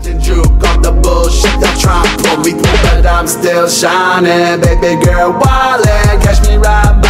and juke off the bullshit they try to pull me through. But I'm still shining, baby girl, wildin', catch me right